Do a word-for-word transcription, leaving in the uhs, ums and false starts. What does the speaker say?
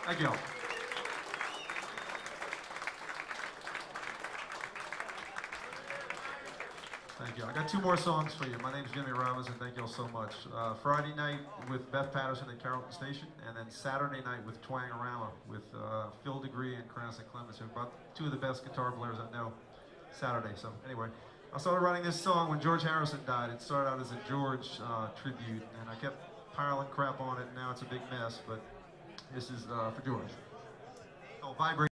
Thank you. Thank you. I got two more songs for you. My name's Jimmy Robinson. Thank you all so much. Uh, Friday night with Beth Patterson at Carrollton Station, and then Saturday night with Twangorama with uh, Phil Degree and Cranston Clemens, who are about two of the best guitar players I know. Saturday. So anyway, I started writing this song when George Harrison died. It started out as a George uh, tribute, and I kept piling crap on it, and now it's a big mess. But this is uh, for George. Oh, vibrate.